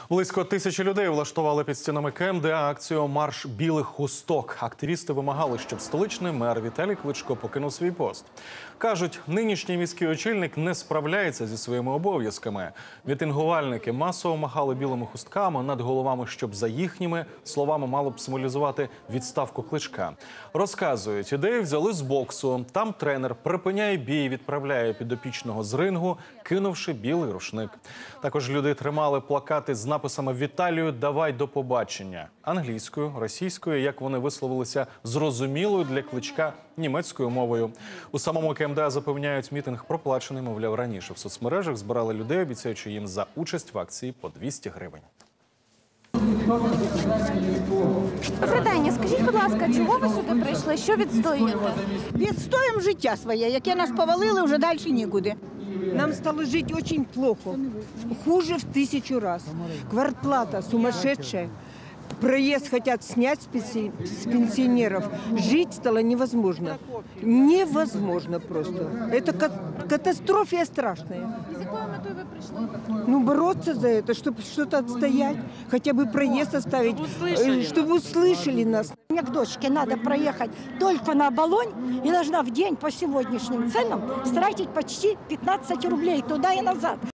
Близько 1000 людей влаштували під стінами КМДА акцію «Марш білих хусток». Активісти вимагали, щоб столичний мер Віталій Кличко покинув свій пост. Кажуть, нинішній міський очільник не справляється зі своїми обов'язками. Мітингувальники масово махали білими хустками над головами, щоб за їхніми словами мало б символізувати відставку Кличка. Розказують, ідею взяли з боксу. Там тренер припиняє бій, відправляє підопічного з рингу, кинувши білий рушник. Також люди тримали плакати з написами «Віталію, давай до побачення» англійською, російською, як вони висловилися, зрозумілою для Кличка німецькою мовою. У самому КМДА запевняють, мітинг проплачений, мовляв, раніше в соцмережах збирали людей, обіцяючи їм за участь в акції по 200 гривень. Добрий день, скажіть, будь ласка, чого ви сюди прийшли? Що відстоюєте? Відстоїмо життя своє, яке нас повалили, вже далі нікуди. Нам стало жить очень плохо, хуже в 1000 раз. Квартплата сумасшедшая, проезд хотят снять с пенсионеров. Жить стало невозможно. Невозможно просто. Это катастрофа страшная. З якою метою ви прийшли? Ну, бороться за это, чтобы что-то отстоять, хотя бы проезд оставить, чтобы услышали нас. Мне к дочке надо проехать только на Оболонь и должна в день по сегодняшним ценам тратить почти 15 рублей туда и назад.